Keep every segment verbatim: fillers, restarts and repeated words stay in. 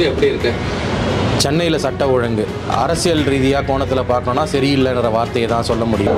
ஒழுங்கு எப்படி இருக்கு? சென்னையில் சட்ட ஒழுங்கு அரசியல் ரீதியாக கோணத்தில் பார்க்கணுன்னா சரியில்லைன்ற வார்த்தையை தான் சொல்ல முடியும்.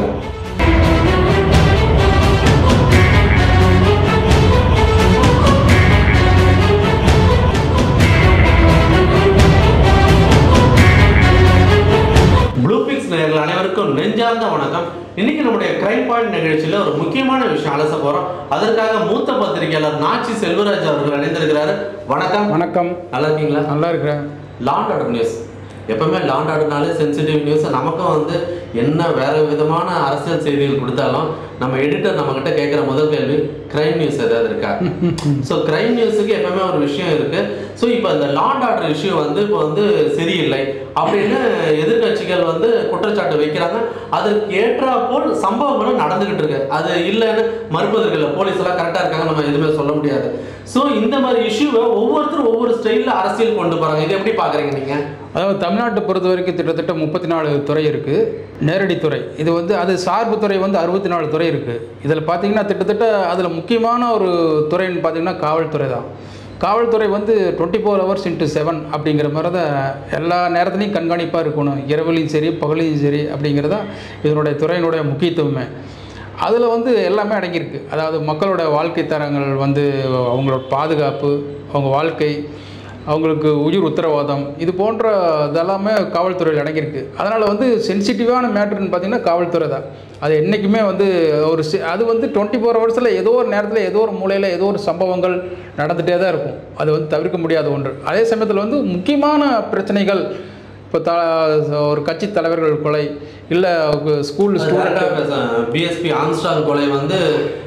ப்ளூபிக்ஸ் நேயர்கள் அனைவருக்கும் நெஞ்சார்ந்த வணக்கம். இன்னைக்கு நம்முடைய கிரைம் பாயிண்ட் நிகழ்ச்சியில் ஒரு முக்கியமான விஷயம் அலச போறோம். அதற்காக மூத்த பத்திரிகையாளர் நாச்சி செல்வராஜ் அவர்கள் இணைந்திருக்கிறாரு. வணக்கம். வணக்கம். நல்லா இருக்கீங்களா? நல்லா இருக்கிறேன். லா அண்ட் ஆர்டர் நியூஸ் எப்பவுமே லா அண்ட் ஆர்டர்னாலே சென்சிட்டிவ் நியூஸ். நமக்கும் வந்து என்ன வேற விதமான அரசியல் செய்திகள் கொடுத்தாலும் நம்ம எடிட்டர் நம்ம கிட்ட கேட்குற முதல் கேள்வி கிரைம் நியூஸ் ஏதாவது இருக்கா? ஸோ கிரைம் நியூஸுக்கு எப்பவுமே ஒரு விஷயம் இருக்கு. ஸோ இப்போ இந்த லா அண்ட் ஆர்டர் இஷ்யூ வந்து இப்போ வந்து சரியில்லை அப்படின்னு எதிர்கட்சிகள் வந்து குற்றச்சாட்டு வைக்கிறாங்க. அதற்கு ஏற்றாப்போல் சம்பவங்களும் நடந்துகிட்டு இருக்கு. அது இல்லைன்னு மறுப்பதற்கு இல்லை. போலீஸ் எல்லாம் கரெக்டாக இருக்காங்க, நம்ம எதுவுமே சொல்ல முடியாது. ஸோ இந்த மாதிரி இஷ்யூவை ஒவ்வொருத்தரும் ஒவ்வொரு ஸ்டைலில் அரசியல் கொண்டு போறாங்க. இதை எப்படி பார்க்குறீங்க நீங்கள்? அதாவது தமிழ்நாட்டை பொறுத்த வரைக்கும் கிட்டத்தட்ட முப்பத்தி நாலு துறை இருக்குது. நேரடி துறை இது வந்து, அது சார்பு துறை வந்து அறுபத்தி நாலு துறை இருக்குது. இதில் பார்த்தீங்கன்னா கிட்டத்தட்ட அதில் முக்கியமான ஒரு துறைன்னு பார்த்தீங்கன்னா காவல்துறை தான். காவல்துறை வந்து twenty four hours into seven அப்படிங்கிற மாதிரி தான் எல்லா நேரத்துலையும் கண்காணிப்பாக இருக்கணும். இரவுலையும் சரி பகலையும் சரி அப்படிங்கிறதா இதனுடைய துறையினுடைய முக்கியத்துவமே. அதில் வந்து எல்லாமே அடங்கியிருக்கு. அதாவது மக்களோட வாழ்க்கை தரங்கள் வந்து அவங்களோட பாதுகாப்பு, அவங்க வாழ்க்கை, அவங்களுக்கு உயிர் உத்தரவாதம், இது போன்ற இதெல்லாமே காவல்துறையில் அடங்கியிருக்கு. அதனால் வந்து சென்சிட்டிவான மேட்டர்னு பார்த்திங்கன்னா காவல்துறை தான். அது என்றைக்குமே வந்து ஒரு அது வந்து டுவெண்ட்டி ஃபோர் ஹவர்ஸில் ஏதோ ஒரு நேரத்தில் ஏதோ ஒரு மூலையில் ஏதோ ஒரு சம்பவங்கள் நடந்துகிட்டே தான் இருக்கும். அது வந்து தவிர்க்க முடியாத ஒன்று. அதே சமயத்தில் வந்து முக்கியமான பிரச்சனைகள், இப்போ த ஒரு கட்சி தலைவர்கள் கொலை, இல்லை ஸ்கூல் ஸ்டூடெண்ட் பிஎஸ்பி ஆம்ஸ்ட்ராங் கொலை வந்து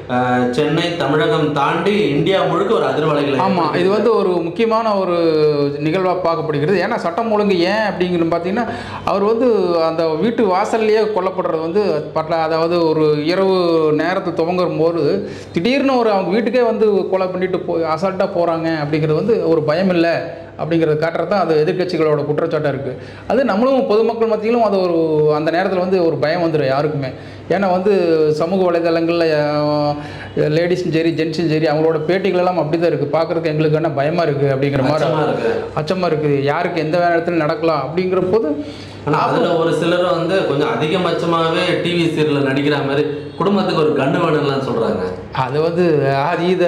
சென்னை தமிழகம் தாண்டி இந்தியா முழுக்க ஒரு அதிர்வலைகள். ஆமாம், இது வந்து ஒரு முக்கியமான ஒரு நிகழ்வாக பார்க்கப்படுகிறது. ஏன்னா சட்டம் ஒழுங்கு ஏன் அப்படிங்கிறது பார்த்தீங்கன்னா, அவர் வந்து அந்த வீட்டு வாசல்லையே கொல்லப்படுறது வந்து பட்ட, அதாவது ஒரு இரவு நேரத்தை துவங்கும் போது திடீர்னு ஒரு அவங்க வீட்டுக்கே வந்து கொலை பண்ணிட்டு போ அசால்ட்டாக போகிறாங்க அப்படிங்கிறது வந்து ஒரு பயம் இல்லை அப்படிங்கிறது காட்டுறது தான் அது எதிர்கட்சிகளோட குற்றச்சாட்டாக இருக்குது. அது நம்மளும் பொதுமக்கள் மத்தியிலும் அது ஒரு அந்த நேரத்தில் வந்து ஒரு பயம் வந்துடும் யாருக்குமே. ஏன்னா வந்து சமூக வலைதளங்களில் லேடிஸும் சரி ஜென்ஸும் சரி அவங்களோட பேட்டிகளெல்லாம் அப்படி தான் இருக்குது. பார்க்குறதுக்கு எங்களுக்கு என்ன பயமாக இருக்குது அப்படிங்கிற மாதிரி அச்சமாக இருக்குது. யாருக்கு எந்த நேரத்தில் நடக்கலாம் அப்படிங்கிற போது. ஆனால் அதில் ஒரு சிலர் வந்து கொஞ்சம் அதிகபட்சமாகவே டிவி சீரியலில் நடிக்கிற மாதிரி குடும்பத்துக்கு ஒரு கண்ணு வேணும்லாம் சொல்கிறாங்க. அது வந்து அதீத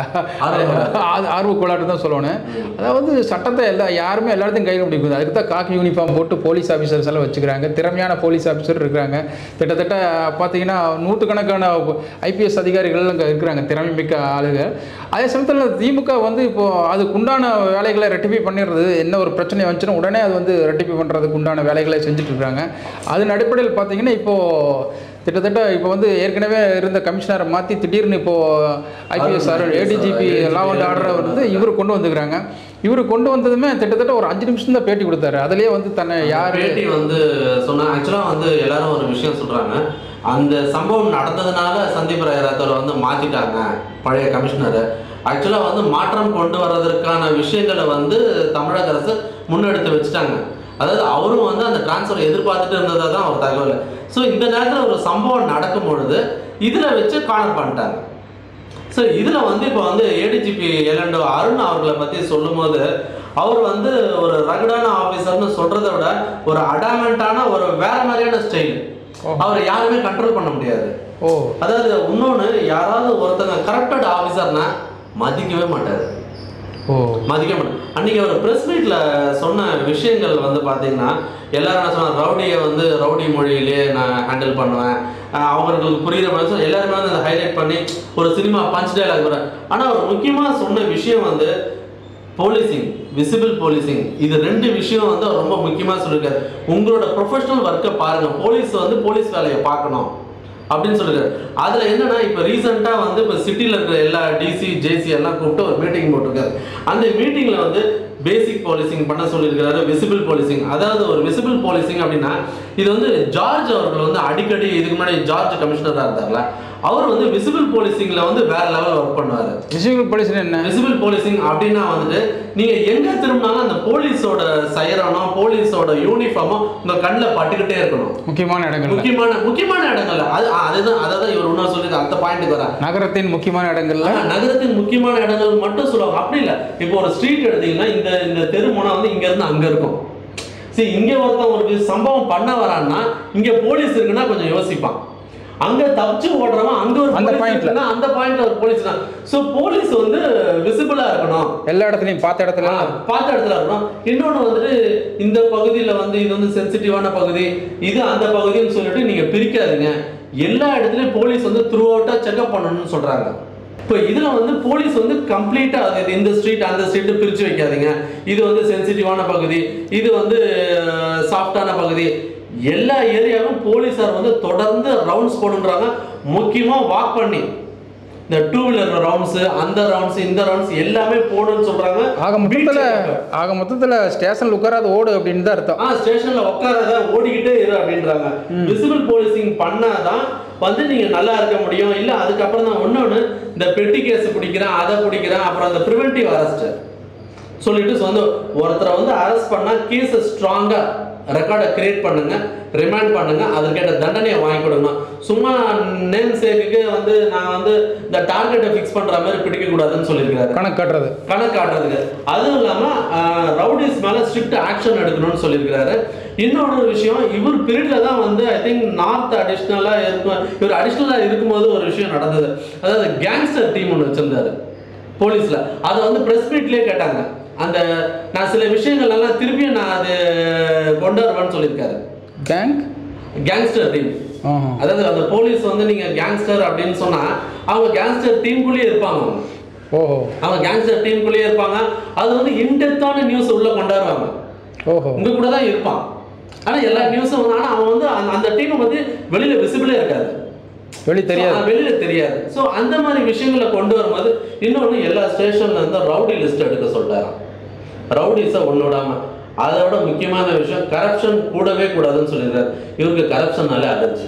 ஆர்வ கோளாறு தான் சொல்லணும். அதாவது சட்டத்தை எல்லா யாருமே எல்லாத்தையும் கையில் பிடிக்கும். அதுக்கு தான் காக்கி யூனிஃபார்ம் போட்டு போலீஸ் ஆஃபீஸர்ஸ் எல்லாம் வச்சுக்கிறாங்க. திறமையான போலீஸ் ஆஃபீஸர் இருக்கிறாங்க. கிட்டத்தட்ட பார்த்தீங்கன்னா நூற்றுக்கணக்கான ஐபிஎஸ் அதிகாரிகள் அங்கே இருக்கிறாங்க, திறமை மிக்க ஆளுங்க. அதே சமயத்தில் திமுக வந்து இப்போது அதுக்கு உண்டான வேலைகளை ரெட்டிஃபை பண்ணிடுறது. என்ன ஒரு பிரச்சனை வந்துச்சுன்னா உடனே அது வந்து ரெட்டிஃபை பண்ணுறதுக்கு உண்டான வேலைகளை செஞ்சுட்டு இருக்காங்க. அதன் அடிப்படையில் பார்த்தீங்கன்னா இப்போது கிட்டத்தட்ட இப்போ வந்து ஏற்கனவே இருந்த கமிஷனரை மாற்றி திடீர்னு இப்போது ஐபிஎஸ் ஆர் ஏடிஜிபி லா அண்ட் ஆர்டரை வந்து இவர் கொண்டு வந்துக்கிறாங்க. இவர் கொண்டு வந்ததுமே கிட்டத்தட்ட ஒரு அஞ்சு நிமிஷம் தான் பேட்டி கொடுத்தாரு. அதுலேயே வந்து தன்னை யார் பேட்டி வந்து சொன்னால் ஆக்சுவலாக வந்து எல்லாரும் ஒரு விஷயம் சொல்கிறாங்க. அந்த சம்பவம் நடந்ததுனால சந்தீப் ராய் ராத்தோரை வந்து மாற்றிட்டாங்க பழைய கமிஷனரை. ஆக்சுவலாக வந்து மாற்றம் கொண்டு வர்றதற்கான விஷயங்களை வந்து தமிழக அரசு முன்னெடுத்து வச்சுட்டாங்க. அதாவது அவரும் வந்து அந்த டிரான்ஸ்ஃபரை எதிர்பார்த்துட்டு இருந்ததாக தான் ஒரு தகவல். ஸோ இந்த நேரத்தில் ஒரு சம்பவம் நடக்கும் பொழுது இதில் வச்சு கார்னர் பண்ணிட்டாங்க. ஸோ இதில் வந்து இப்போ வந்து ஏடிஜிபி எலண்டோ அருண் அவர்களை பற்றி சொல்லும் போது அவர் வந்து ஒரு ரகடான ஆஃபீஸர்னு சொல்கிறத விட ஒரு அடாமெண்ட்டான ஒரு வேற மாதிரியான ஸ்டைல். அவரை யாருமே கண்ட்ரோல் பண்ண முடியாது. ஓ அதாவது இன்னொன்று, யாராவது ஒருத்தங்க கரெக்டட் ஆஃபீஸர்னா மதிக்கவே மாட்டார். ஓ மதிக்க மாட்டேன். அன்றைக்கி அவர் ப்ரெஸ் மீட்டில் சொன்ன விஷயங்கள் வந்து பார்த்தீங்கன்னா எல்லாரும் என்ன சொன்னார், ரவுடியை வந்து ரவுடி மொழியிலே நான் ஹேண்டில் பண்ணுவேன், அவங்களுக்கு புரிகிற மாதிரி எல்லாருமே வந்து அதை ஹைலைட் பண்ணி ஒரு சினிமா பஞ்ச் டைலாக் வர. ஆனால் அவர் முக்கியமாக சொன்ன விஷயம் வந்து போலீசிங், விசிபிள் போலீசிங். இது ரெண்டு விஷயம் வந்து அவர் ரொம்ப முக்கியமாக சொல்லியிருக்காரு. உங்களோட ப்ரொஃபஷனல் ஒர்க்கை பாருங்கள், போலீஸ் வந்து போலீஸ் வேலையை பார்க்கணும் அப்படின்னு சொல்லியிருக்காரு. அதில் என்னென்னா இப்போ ரீசெண்டாக வந்து இப்போ சிட்டியில் இருக்கிற எல்லா டிசி ஜேசி எல்லாம் கூப்பிட்டு ஒரு மீட்டிங் போட்டிருக்காரு. அந்த மீட்டிங்கில் வந்து பேசிக் போலீசிங் பண்ண சொல்லியிருக்கிறாரு, விசிபிள் போலீசிங். அதாவது ஒரு விசிபிள் போலீசிங் அப்படின்னா இது வந்து ஜார்ஜ் அவர்கள் வந்து அடிக்கடி இதுக்கு முன்னாடி ஜார்ஜ் கமிஷனராக இருந்தார்ல, அவர் வந்து விசிபிள் போலீசிங்ல வந்து வேற லெவல் ஒர்க் பண்ணுவாரு. விசிபிள் போலீசிங் என்ன? விசிபிள் போலீசிங் அப்படின்னா வந்துட்டு நீங்க எங்க திரும்பினாலும் அந்த போலீஸோட சைரனோ போலீஸோட யூனிஃபார்மோ உங்க கண்ணில் பட்டுக்கிட்டே இருக்கணும். முக்கியமான இடங்கள் முக்கியமான முக்கியமான இடங்கள்ல அது அதுதான் அதான் இவர் ஒன்றா சொல்லி அந்த பாயிண்ட்டுக்கு வர நகரத்தின் முக்கியமான இடங்கள்ல நகரத்தின் முக்கியமான இடங்கள் மட்டும் சொல்லுவாங்க. அப்படி இல்லை, இப்போ ஒரு ஸ்ட்ரீட் எடுத்தீங்கன்னா இந்த இந்த தெருமுனை வந்து இங்க இருந்து அங்க இருக்கும். சரி, இங்க ஒருத்தன் ஒரு சம்பவம் பண்ண வரான்னா இங்க போலீஸ் இருக்குன்னா கொஞ்சம் யோசிப்பான். அங்க தப்பிச்சு ஓடுறவன் அங்க ஒரு அந்த பாயிண்ட்ல அந்த பாயிண்ட்ல ஒரு போலீஸ் தான். சோ போலீஸ் வந்து விசிபிளா இருக்கணும், எல்லா இடத்துலயும் பார்த்த இடத்துல பார்த்த இடத்துல இருக்கணும். இன்னொன்னு வந்துட்டு இந்த பகுதியில வந்து இது வந்து சென்சிட்டிவான பகுதி, இது அந்த பகுதின்னு சொல்லிட்டு நீங்க பிரிக்காதீங்க. எல்லா இடத்துலயும் போலீஸ் வந்து த்ரூ அவுட்டா செக்அப் பண்ணணும்னு சொல்றாங்க. இப்போ இதுல வந்து போலீஸ் வந்து கம்ப்ளீட்டா அது இந்த ஸ்ட்ரீட் அந்த ஸ்ட்ரீட் பிரிச்சு வைக்காதீங்க, இது வந்து சென்சிட்டிவான பகுதி, இது வந்து சாஃப்டான பகுதி, எல்லா ஏரியாவும் போலீஸார் வந்து தொடர்ந்து ரவுண்ட்ஸ் போடுன்றாங்க. முக்கியமா வாக் பண்ணி இந்த டூ வீலர் ரவுண்ட்ஸ், அந்த ரவுண்ட்ஸ், இந்த ரவுண்ட்ஸ் எல்லாமே போடுன்னு சொல்றாங்க. ஆக மொத்தத்துல ஆக மொத்தத்துல ஸ்டேஷன்ல உட்காராத ஓடு அப்படின்னு தான் அர்த்தம். ஆ ஸ்டேஷன்ல உட்காராத ஓடிக்கிட்டே இரு அப்படின்றாங்க. விசிபிள் போலீசிங் பண்ணாதான் வந்து நீங்க நல்லா இருக்க முடியும். இல்ல அதுக்கப்புறம் தான் ஒன்னொன்னு இந்த பெட்டி கேஸ் பிடிக்கிறேன், அதை பிடிக்கிறேன், அப்புறம் அந்த ப்ரிவென்டிவ் அரெஸ்ட் சொல்லிட்டு வந்து ஒருத்தரை வந்து அரெஸ்ட் பண்ணா கேஸை ஸ்ட்ராங்கா ரெக்கார்டை கிரியேட் பண்ணுங்க, ரிமைண்ட் பண்ணுங்க, அதற்கேற்ற தண்டனையை வாங்கி கொடுங்க. சும்மா நேம் சேக்குக்கு வந்து நான் வந்து இந்த டார்கெட்டை ஃபிக்ஸ் பண்ற மாதிரி பிடிக்க கூடாதுன்னு சொல்லியிருக்காரு. கணக்கு காட்டுறது கணக்கு காட்டுறதுக்கு அதுவும் இல்லாம ரவுடிஸ் மேல ஸ்ட்ரிக்ட் ஆக்ஷன் எடுக்கணும்னு சொல்லியிருக்காரு. இன்னொரு விஷயம், இவர் பீரியட்ல தான் வந்து ஐ திங்க் நார்த் அடிஷ்னலா இருக்கும், இவர் அடிஷ்னலா இருக்கும்போது ஒரு விஷயம் நடந்தது. அதாவது கேங்ஸ்டர் டீம் ஒன்று வச்சிருந்தாரு போலீஸ்ல. அதை வந்து பிரஸ் மீட்லயே கேட்டாங்க. அந்த நான் சில விஷயங்கள் எல்லாம் திருப்பியும் நான் அது கொண்டு வருவேன்னு சொல்லியிருக்காரு. கேங் கேங்ஸ்டர் டீம், அதாவது அந்த போலீஸ் வந்து நீங்க கேங்ஸ்டர் அப்படின்னு சொன்னா அவங்க கேங்ஸ்டர் டீமுக்குள்ளேயே இருப்பாங்க. ஓஹோ, அவங்க கேங்ஸ்டர் டீமுக்குள்ளேயே இருப்பாங்க. அது வந்து இன்டெப்தான நியூஸ் உள்ள கொண்டாடுவாங்க. ஓஹோ, உங்க கூட தான் இருப்பான். ஆனா எல்லா நியூஸும் வந்து ஆனா அவன் வந்து அந்த டீம் வந்து வெளியில விசிபிளே இருக்காது, வெளியே தெரியாது, வெளியில தெரியாது. ஸோ அந்த மாதிரி விஷயங்களை கொண்டு வரும்போது இன்னொன்று எல்லா ஸ்டேஷன்ல இருந்து ரவுடி லிஸ்ட் எடுக்க சொல்லிட்டாராம். ரவுடிஸை ஒன்று விடாம. அதோட முக்கியமான விஷயம், கரப்ஷன் கூடவே கூடாதுன்னு சொல்லியிருக்காரு. இவருக்கு கரப்ஷன்னாலே அலர்ஜி,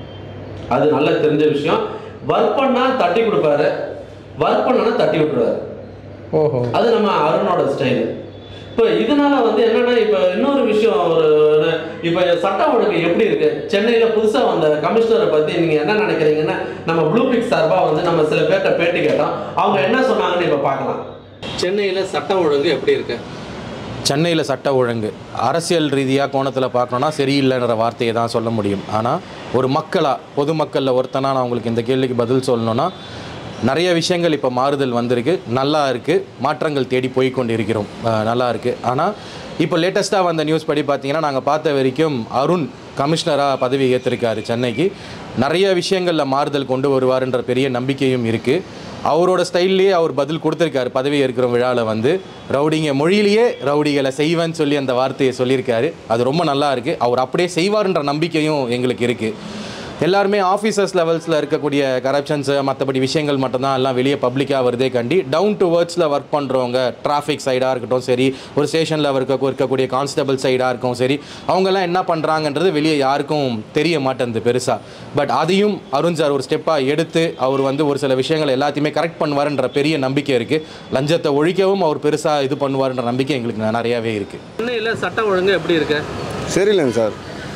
அது நல்லா தெரிஞ்ச விஷயம். ஒர்க் பண்ணா தட்டி கொடுப்பாரு, ஒர்க் பண்ணா தட்டி விட்டுருவாரு. ஓஹோ, அது நம்ம அருணோட ஸ்டைலு. இப்போ இதனால வந்து என்னன்னா இப்போ இன்னொரு விஷயம், ஒரு இப்போ சட்டம் ஒழுங்கு எப்படி இருக்கு சென்னையில புதுசா வந்த கமிஷனரை பத்தி நீங்க என்ன நினைக்கிறீங்கன்னா, நம்ம ப்ளூ பிக் சார்பா வந்து நம்ம சில பேர்கிட்ட பேட்டி கேட்டோம். அவங்க என்ன சொன்னாங்கன்னு இப்போ பார்க்கலாம். சென்னையில சட்டம் ஒழுங்கு எப்படி இருக்கு? சென்னையில் சட்ட ஒழுங்கு அரசியல் ரீதியாக கோணத்தில் பார்க்கணுன்னா சரியில்லைன்ற வார்த்தையை தான் சொல்ல முடியும். ஆனால் ஒரு மக்களாக பொதுமக்களில் ஒருத்தனா நான் உங்களுக்கு இந்த கேள்விக்கு பதில் சொல்லணுன்னா, நிறைய விஷயங்கள் இப்போ மாறுதல் வந்திருக்கு, நல்லா இருக்குது, மாற்றங்கள் தேடி போய் கொண்டு இருக்கிறோம், நல்லா இருக்குது. ஆனால் இப்போ லேட்டஸ்ட்டாக வந்த நியூஸ் படி பார்த்தீங்கன்னா, நாங்கள் பார்த்த வரைக்கும் அருண் கமிஷனராக பதவி ஏற்றிருக்காரு சென்னைக்கு. நிறைய விஷயங்களில் மாறுதல் கொண்டு வருவார்ன்ற பெரிய நம்பிக்கையும் இருக்குது. அவரோட ஸ்டைல்லையே அவர் பதில் கொடுத்துருக்காரு. பதவி ஏற்கிற விழாவில் வந்து ரவுடிங்க மொழியிலேயே ரவுடிகளை செய்வேன்னு சொல்லி அந்த வார்த்தையை சொல்லியிருக்காரு. அது ரொம்ப நல்லா இருக்குது. அவர் அப்படியே செய்வார்ன்ற நம்பிக்கையும் எங்களுக்கு இருக்குது. எல்லாருமே ஆஃபீஸர்ஸ் லெவல்ஸில் இருக்கக்கூடிய கரப்ஷன்ஸு மற்றபடி விஷயங்கள் மட்டும்தான் எல்லாம் வெளியே பப்ளிக்காக வருதே கண்டி, டவுன் டு வேர்ட்ஸில் ஒர்க் பண்ணுறவங்க, டிராஃபிக் சைடாக இருக்கட்டும் சரி, ஒரு ஸ்டேஷனில் இருக்க இருக்கக்கூடிய கான்ஸ்டபிள் சைடாக இருக்கும் சரி, அவங்கெல்லாம் என்ன பண்ணுறாங்கன்றது வெளியே யாருக்கும் தெரிய மாட்டேங்குது பெருசாக. பட் அதையும் அருண் சார் ஒரு ஸ்டெப்பாக எடுத்து அவர் வந்து ஒரு சில விஷயங்கள் எல்லாத்தையுமே கரெக்ட் பண்ணுவார்ன்ற பெரிய நம்பிக்கை இருக்குது. லஞ்சத்தை ஒழிக்கவும் அவர் பெருசாக இது பண்ணுவார்ன்ற நம்பிக்கை எங்களுக்கு நிறையாவே இருக்குது. சென்னையில் சட்டம் ஒழுங்கு எப்படி இருக்கு? சரியில்லைங்க சார்.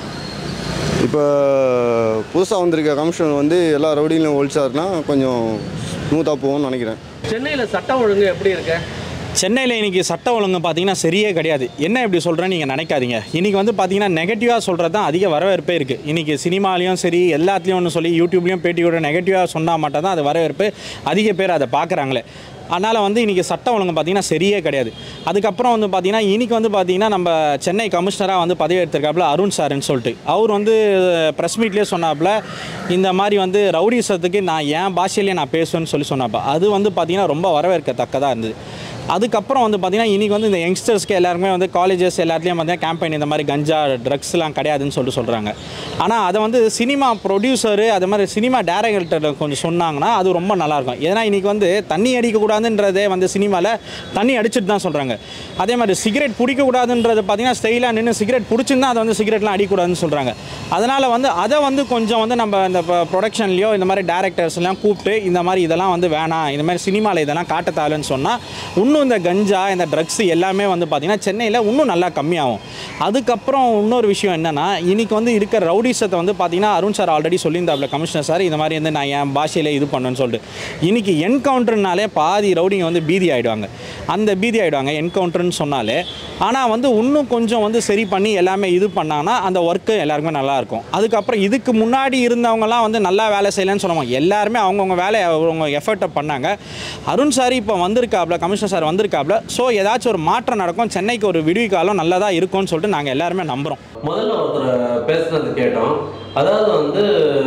இப்போ புதுசாக வந்திருக்க கமிஷனர் வந்து எல்லா ரவுடிலையும் ஒழிச்சாருன்னா கொஞ்சம் ஸ்மூத்தாக போகும்னு நினைக்கிறேன். சென்னையில் சட்டம் ஒழுங்கு எப்படி இருக்கு? சென்னையில் இன்றைக்கி சட்ட ஒழுங்கு பார்த்தீங்கன்னா சரியே கிடையாது. என்ன இப்படி சொல்கிறேன்னு நீங்கள் நினைக்காதீங்க. இன்றைக்கி வந்து பார்த்தீங்கன்னா நெகட்டிவாக சொல்கிறது தான் அதிக வரவேற்பே இருக்குது. இன்றைக்கி சினிமாலையும் சரி எல்லாத்துலேயும் ஒன்று சொல்லி யூடியூப்லேயும் பேட்டி கூட நெகட்டிவாக சொன்னால் மட்டும் தான் அது வரவேற்பு, அதிக பேர் அதை பார்க்குறாங்களே. அதனால் வந்து இன்றைக்கி சட்டம் ஒழுங்கு பார்த்திங்கன்னா சரியே கிடையாது. அதுக்கப்புறம் வந்து பார்த்திங்கன்னா இன்றைக்கி வந்து பார்த்திங்கன்னா நம்ம சென்னை கமிஷனராக வந்து பதவி எடுத்திருக்காப்புல அருண் சார்ன்னு சொல்லிட்டு அவர் வந்து ப்ரெஸ் மீட்லேயே சொன்னாப்புல, இந்த மாதிரி வந்து ரவுடிசத்துக்கு நான் என் பாஷையிலேயே நான் பேசுவேன்னு சொல்லி சொன்னாப்பா. அது வந்து பார்த்திங்கன்னா ரொம்ப வரவேற்கத்தக்கதாக இருந்தது. அதுக்கப்புறம் வந்து பார்த்திங்கன்னா இன்றைக்கி வந்து இந்த யங்ஸ்டர்ஸ்க்கு எல்லாருமே வந்து காலேஜஸ் எல்லாத்துலேயும் பார்த்தீங்கன்னா கேம்பெயின் இந்த மாதிரி கஞ்சா ட்ரக்ஸ்லாம் கிடையாதுன்னு சொல்லிட்டு சொல்கிறாங்க. ஆனால் அதை வந்து சினிமா ப்ரொடியூசரு அது மாதிரி சினிமா டேரக்டர் கொஞ்சம் சொன்னாங்கன்னா அது ரொம்ப நல்லாயிருக்கும். ஏன்னா இன்றைக்கி வந்து தண்ணி அடிக்கக்கூடாதுன்றதே வந்து சினிமாவில் தண்ணி அடிச்சுட்டு தான் சொல்கிறாங்க. அதே மாதிரி சிகரெட் பிடிக்கக்கூடாதுன்றது பார்த்திங்கன்னா ஸ்டைலாக நின்று சிகரெட் பிடிச்சிருந்தா அதை வந்து சிகரெட்லாம் அடிக்கக்கூடாதுன்னு சொல்கிறாங்க. அதனால் வந்து அதை வந்து கொஞ்சம் வந்து நம்ம இந்த ப்ரொடக்ஷன்லையோ இந்த மாதிரி டேரக்டர்ஸ்லாம் கூப்பிட்டு இந்த மாதிரி இதெல்லாம் வந்து வேணாம், இந்த மாதிரி சினிமாவில் இதெல்லாம் காட்ட தேவைன்னு சொன்னால் இன்னும் இந்த கஞ்சா இந்த ட்ரக்ஸ் எல்லாமே வந்து பார்த்திங்கன்னா சென்னையில் இன்னும் நல்லா கம்மியாகும். அதுக்கப்புறம் இன்னொரு விஷயம் என்னென்னா இன்றைக்கி வந்து இருக்கிற ரவுடிசத்தை வந்து பார்த்திங்கன்னா அருண் சார் ஆல்ரெடி சொல்லியிருந்தாப்புல கமிஷனர் சார் இந்த மாதிரி வந்து நான் என் பாஷையில் இது பண்ணுன்னு சொல்லிட்டு. இன்றைக்கி என்கவுண்டர்னாலே பாதி ரவுடிங்க வந்து பீதி ஆகிடுவாங்க, அந்த பீதி ஆகிடுவாங்க என்கவுண்டர்னு சொன்னாலே. ஆனால் வந்து இன்னும் கொஞ்சம் வந்து சரி பண்ணி எல்லாமே இது பண்ணாங்கன்னா அந்த ஒர்க்கு எல்லாருக்குமே நல்லாயிருக்கும். அதுக்கப்புறம் இதுக்கு முன்னாடி இருந்தவங்கலாம் வந்து நல்லா வேலை செய்யலைன்னு சொல்லுவாங்க. எல்லாருமே அவங்கவுங்க வேலையை அவங்க எஃபர்ட்டை பண்ணாங்க. அருண் சார் இப்போ வந்திருக்காப்புல, கமிஷனர் சார் வந்திருக்காப்புல. ஸோ ஏதாச்சும் ஒரு மாற்றம் நடக்கும், சென்னைக்கு ஒரு விடுவி காலம் நல்லதாக இருக்கும்னு சொல்லிட்டு நாங்கள் எல்லாருமே நம்புகிறோம். முதல்ல ஒருத்தர் பேசுனது கேட்டோம். அதாவது வந்து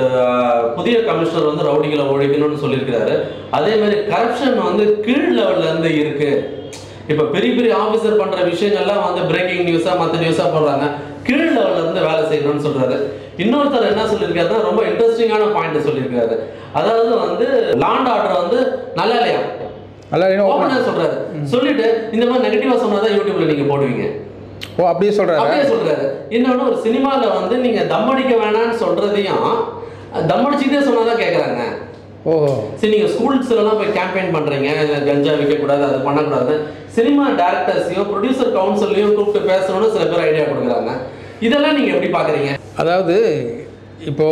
புதிய கமிஷனர் வந்து ரவுடிகளை ஒழிக்கணும்னு சொல்லியிருக்கிறாரு. அதே மாதிரி கரப்ஷன் வந்து கீழ் லெவல்ல இருந்து இருக்கு. இப்போ பெரிய பெரிய ஆஃபீஸர் பண்ற விஷயங்கள்லாம் வந்து பிரேக்கிங் நியூஸா மற்ற நியூஸா போடுறாங்க, கீழ் லெவல்ல இருந்து வேலை செய்யணும்னு சொல்றாரு. இன்னொருத்தர் என்ன சொல்லியிருக்காருன்னா ரொம்ப இன்ட்ரெஸ்டிங்கான பாயிண்ட் சொல்லியிருக்காரு. அதாவது வந்து லாண்ட் ஆர்டர் வந்து நல்லா இல்லையா ஓப்பனா சொல்றாரு. சொல்லிட்டு இந்த மாதிரி நெகட்டிவா சொன்னாதான் யூடியூப்ல நீங்க போடுவீங்க. ஓ அப்படியே சொல்றாரு அப்படியே சொல்றாரு. இன்னொன்னு ஒரு சினிமால வந்து நீங்க தம் அடிக்க வேணாம்னு சொல்றதையும் தம் அடிச்சுட்டே சொன்னாதான் கேட்கறாங்க. ஓ சரி, நீங்க ஸ்கூல்ஸ்ல எல்லாம் போய் கேம்பெயின் பண்றீங்க, கஞ்சா விற்கக்கூடாது, அது பண்ணக்கூடாது, சினிமா டேரக்டர்ஸையும் ப்ரொடியூசர் கவுன்சிலையும் கூப்பிட்டு பேசணும்னு சில பேர் ஐடியா கொடுக்குறாங்க. இதெல்லாம் நீங்க எப்படி பாக்குறீங்க? அதாவது இப்போ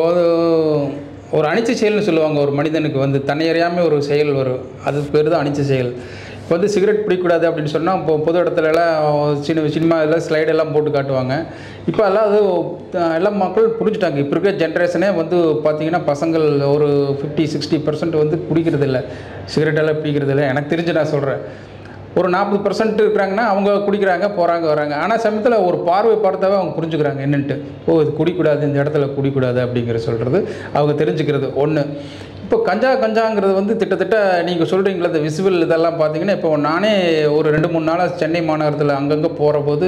ஒரு அனிச்ச செயல்னு சொல்லுவாங்க. ஒரு மனிதனுக்கு வந்து தன்னை அறியாமல் ஒரு செயல் வரும், அது பேர் தான் அனிச்ச செயல். இப்போ வந்து சிகரெட் பிடிக்கூடாது அப்படின்னு சொன்னால் இப்போ பொது இடத்துலலாம் சின்ன சினிமாவில் ஸ்லைடெல்லாம் போட்டு காட்டுவாங்க. இப்போ எல்லாம் அது எல்லா மக்கள் புரிஞ்சுட்டாங்க. இப்போ இருக்கிற ஜென்ரேஷனே வந்து பார்த்திங்கன்னா பசங்கள் ஒரு ஃபிஃப்டி சிக்ஸ்டி பர்சன்ட் வந்து பிடிக்கிறது இல்லை, சிகரெட்டெல்லாம் பிடிக்கிறது இல்லை. எனக்கு தெரிஞ்சு நான் சொல்கிறேன், ஒரு நாற்பது பர்சன்ட் இருக்கிறாங்கன்னா அவங்க குடிக்கிறாங்க, போகிறாங்க, வராங்க. ஆனால் சமயத்தில் ஒரு பார்வை பார்த்தாவே அவங்க புரிஞ்சுக்கிறாங்க என்னென்ட்டு. ஓ இது குடிக்கூடாது, இந்த இடத்துல குடிக்கூடாது அப்படிங்கிற சொல்கிறது அவங்க தெரிஞ்சுக்கிறது ஒன்று. இப்போ கஞ்சா கஞ்சாங்கிறது வந்து திட்டத்தட்ட நீங்கள் சொல்கிறீங்களா இந்த விசுவல் இதெல்லாம் பார்த்தீங்கன்னா, இப்போ நானே ஒரு ரெண்டு மூணு நாளாக சென்னை மாநகரத்தில் அங்கங்கே போகிற போது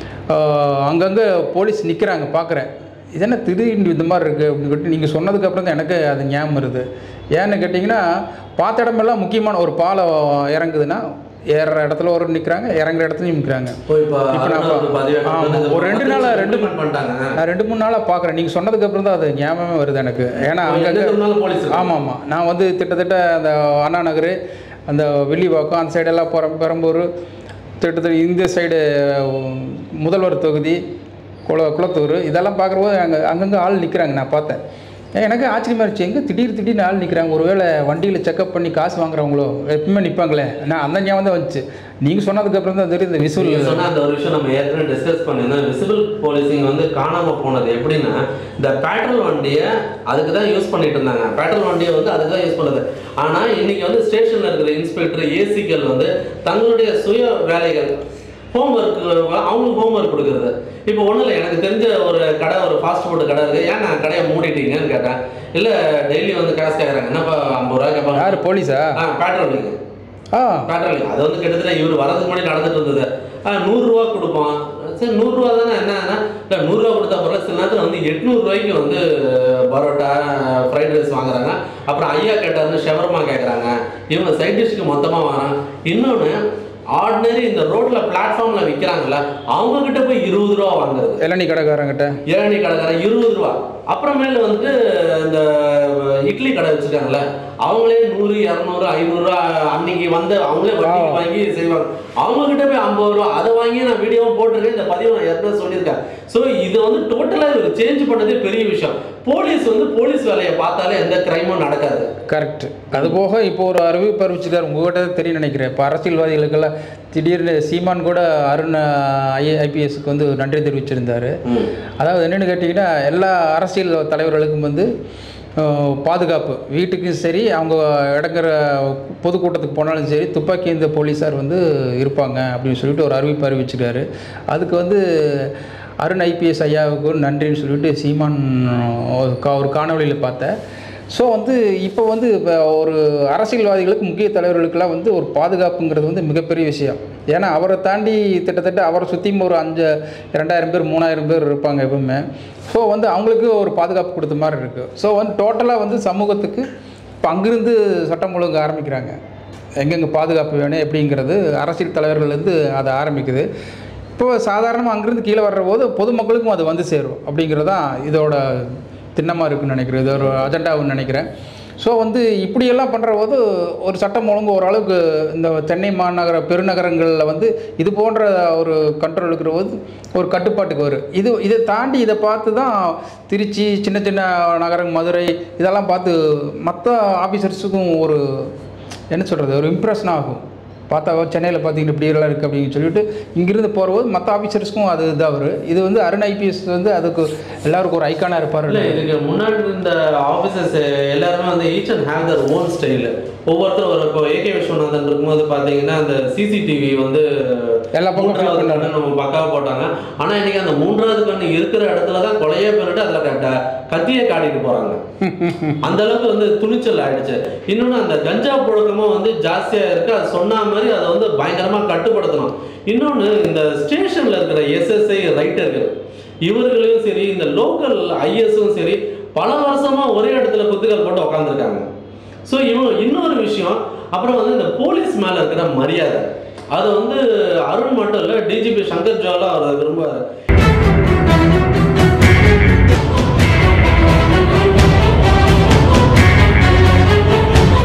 அங்கங்கே போலீஸ் நிற்கிறாங்க, பார்க்குறேன். இது என்ன திடீர்னு இந்த மாதிரி இருக்குது அப்படின்னு சொல்லிட்டு நீங்கள் சொன்னதுக்கப்புறம் தான் எனக்கு அது ஞாபகம் வருது. ஏன்னு கேட்டிங்கன்னா பார்த்த இடமெல்லாம் முக்கியமான ஒரு பாலம் இறங்குதுன்னா ஏறுற இடத்துல ஒரு நிற்கிறாங்க, இறங்குற இடத்துலையும் நிற்கிறாங்க. இப்போ நான் ஆமாம் ஒரு ரெண்டு நாளாக ரெண்டு நான் ரெண்டு மூணு நாளாக பார்க்குறேன். நீங்கள் சொன்னதுக்கப்புறம் தான் அது ஞாபகமே வருது எனக்கு. ஏன்னா அங்கே ஆமாம் ஆமாம் நான் வந்து கிட்டத்தட்ட அந்த அண்ணா நகர், அந்த வில்லிவாக்கம் அந்த சைடெல்லாம் போகிற பெரம்பூர், திட்டத்தட்ட இந்த சைடு முதல்வர் தொகுதி, குள குளத்தூர் இதெல்லாம் பார்க்குறபோது அங்கே அங்கங்கே ஆள் நிற்கிறாங்க. நான் பார்த்தேன், எனக்கு ஆச்சரியமாக இருந்துச்சு. எங்கே திடீர் திடீர்னு ஆள் நிற்கிறாங்க, ஒருவேளை வண்டியில் செக்அப் பண்ணி காசு வாங்குறவங்களோ, எப்பவுமே நிற்பாங்களே. நான் அந்த ஞாபகம் தான் வந்துச்சு. நீங்கள் சொன்னதுக்கப்புறம் தான் தெரியும் இந்த விசிபிள் சொன்ன அந்த ஒரு விஷயம் நம்ம ஏற்கனவே டிஸ்கஸ் பண்ணியிருந்தோம். விசிபிள் போலீசிங் வந்து காணாமல் போனது எப்படின்னா, இந்த பேட்ரோல் வண்டியை அதுக்கு தான் யூஸ் பண்ணிட்டு இருந்தாங்க. பேட்ரோல் வண்டியை வந்து அதுக்கு தான் யூஸ் பண்ணுறது. ஆனால் இன்னைக்கு வந்து ஸ்டேஷனில் இருக்கிற இன்ஸ்பெக்டர் ஏசிக்கள் வந்து தங்களுடைய சுய வேலைகள் ஹோம் ஒர்க் அவங்களுக்கு ஹோம் ஒர்க் கொடுக்குறது. இப்போ ஒன்றும் இல்லை, எனக்கு தெரிஞ்ச ஒரு கடை, ஒரு ஃபாஸ்ட் ஃபுட் கடை இருக்குது, ஏன் நான் கடையை மூடிட்டீங்கன்னு கேட்டேன். இல்லை டெய்லி வந்து காசு கேட்குறாங்க, என்னப்பா ஐம்பது ரூபா கேட்பாங்க. யார் போலீஸா? ஆ பேட்ரோலுக்கு. ஆ பேட்ரோலுக்கு அது வந்து கிட்டத்தட்ட இவர் வரதுக்கு முன்னாடி நடந்துட்டு இருந்தது. ஆ நூறுரூவா கொடுப்போம். சரி நூறுரூவா தானே என்னன்னா, இல்லை நூறுரூவா கொடுத்தா போகிற சில நேரத்தில் வந்து எட்நூறுரூவாய்க்கு வந்து பரோட்டா ஃப்ரைட் ரைஸ் வாங்குறாங்க. அப்புறம் ஐயா கேட்டாருன்னு ஷவர்மா கேட்குறாங்க. இவங்க சைட் டிஷ்க்கு மொத்தமாக வாங்குறாங்க. இன்னொன்று ஆர்டினரி இந்த ரோட்ல பிளாட்ஃபார்ம்ல விற்கிறாங்கல்ல, அவங்க கிட்ட போய் இருபது ரூபா வாங்குறது. இளநீ கடைக்காரங்கிட்ட இளநீ கடைக்காரன் இருபது ரூபா. அப்புறமேல வந்து இந்த இட்லி கடை வச்சிருக்காங்கல்ல, அவங்களே நூறு இரநூறு ஐநூறுரூவா அன்னைக்கு வந்து அவங்களே வட்டி வாங்கி செய்வாங்க. அவங்க கிட்ட போய் ஐம்பது ரூபா அதை வாங்கி நான் வீடியோவும் போட்டிருக்கேன், இந்த பதிவு நான் ஏற்கனவே சொல்லியிருக்கேன். ஸோ இது வந்து டோட்டலாக ஒரு சேஞ்ச் பண்ணதே பெரிய விஷயம். போலீஸ் வந்து போலீஸ் வேலையை பார்த்தாலே எந்த கிரைமும் நடக்காது. கரெக்ட். அது போக இப்போ ஒரு அறிவிப்பு அறிவிச்சிருக்காரு, உங்கள்கிட்ட தெரியும் நினைக்கிறேன். இப்போ அரசியல்வாதிகளுக்கெல்லாம் திடீர்னு சீமான் கூட அருண் ஐ ஐபிஎஸ்க்கு வந்து நன்றி தெரிவிச்சிருந்தார். அதாவது என்னென்னு கேட்டிங்கன்னா, எல்லா அரசியல் தலைவர்களுக்கும் வந்து பாதுகாப்பு, வீட்டுக்கும் சரி அவங்க இடங்கிற பொதுக்கூட்டத்துக்கு போனாலும் சரி துப்பாக்கி இந்த போலீஸார் வந்து இருப்பாங்க அப்படின்னு சொல்லிட்டு ஒரு அறிவிப்பு அறிவிச்சிருக்காரு. அதுக்கு வந்து அருண் ஐபிஎஸ் ஐயாவுக்கு நன்றின்னு சொல்லிட்டு சீமான் ஒரு காணொலியில் பார்த்தேன். ஸோ வந்து இப்போ வந்து இப்போ ஒரு அரசியல்வாதிகளுக்கு முக்கிய தலைவர்களுக்கெல்லாம் வந்து ஒரு பாதுகாப்புங்கிறது வந்து மிகப்பெரிய விஷயம். ஏன்னா அவரை தாண்டி கிட்டத்தட்ட அவரை சுற்றியும் ஒரு அஞ்சு ரெண்டாயிரம் பேர் மூணாயிரம் பேர் இருப்பாங்க எப்பவுமே. ஸோ வந்து அவங்களுக்கு ஒரு பாதுகாப்பு கொடுத்த மாதிரி இருக்குது. ஸோ வந்து டோட்டலாக வந்து சமூகத்துக்கு இப்போ அங்கிருந்து சட்டம் ஒழுங்கு ஆரம்பிக்கிறாங்க. எங்கெங்கே பாதுகாப்பு வேணும் எப்படிங்கிறது அரசியல் தலைவர்கள்லேருந்து அதை ஆரம்பிக்குது. இப்போ சாதாரணமாக அங்கேருந்து கீழே வர்ற போது பொதுமக்களுக்கும் அது வந்து சேரும் அப்படிங்கிறது தான் இதோட திண்ணமாக இருக்குதுன்னு நினைக்கிறேன். இது ஒரு அஜெண்டாவுன்னு நினைக்கிறேன். ஸோ வந்து இப்படியெல்லாம் பண்ணுற போது ஒரு சட்டம் ஒழுங்கு ஓரளவுக்கு இந்த சென்னை மாநகர பெருநகரங்களில் வந்து இது போன்ற ஒரு கண்ட்ரோல் இருக்கிற போது ஒரு கட்டுப்பாட்டுக்கு வரும். இது இதை தாண்டி இதை பார்த்து தான் திருச்சி சின்ன சின்ன நகரம் மதுரை இதெல்லாம் பார்த்து மற்ற ஆஃபீஸர்ஸுக்கும் ஒரு என்ன சொல்கிறது ஒரு இம்ப்ரெஷன் ஆகும். பார்த்தா சென்னையில் பார்த்தீங்கன்னா இப்படியெல்லாம் இருக்குது அப்படின்னு சொல்லிட்டு இங்கிருந்து போகிறபோது மற்ற ஆஃபீஸர்ஸ்க்கும் அது இதாக வரும். இது வந்து அருண் ஐபிஎஸ் வந்து அதுக்கு எல்லாருக்கும் ஒரு ஐக்கானாக இருப்பார். இல்லை, இதுக்கு முன்னாடி இந்த ஆஃபீஸர்ஸ் எல்லாருமே வந்து each and have their own style. ஒவ்வொருத்தரும் ஒரு இப்போ ஏகே விஸ்வநாதன் இருக்கும்போது பார்த்தீங்கன்னா அந்த சிசிடிவி வந்து எல்லா மூன்றாவது கண்ணு நம்ம பக்காவாக போட்டாங்க. ஆனால் இன்னைக்கு அந்த மூன்றாவது கண்ணு இருக்கிற இடத்துல தான் கொலையே பண்ணிட்டு அதில் கட்ட கத்தியை காட்டிட்டு போகிறாங்க. அந்த அளவுக்கு வந்து துணிச்சல் ஆயிடுச்சு. இன்னொன்று அந்த கஞ்சா புழக்கமும் வந்து ஜாஸ்தியாக இருக்குது. அது சொன்ன மாதிரி அதை வந்து பயங்கரமாக கட்டுப்படுத்தணும். இன்னொன்று இந்த ஸ்டேஷனில் இருக்கிற எஸ்எஸ்ஐ ரைட்டர்கள் இவர்களையும் சரி இந்த லோக்கல் ஐஎஸும் சரி பல வருஷமாக ஒரே இடத்துல குத்துக்கள் போட்டு உட்காந்துருக்காங்க. ஸோ இவங்க இன்னொரு விஷயம் அப்புறம் வந்து இந்த போலீஸ் மேலே இருக்கிற மரியாதை அது வந்து அருண் மட்டும் இல்லை, டிஜிபி சங்கர் ஜுவாலா அவர் விரும்புவார்.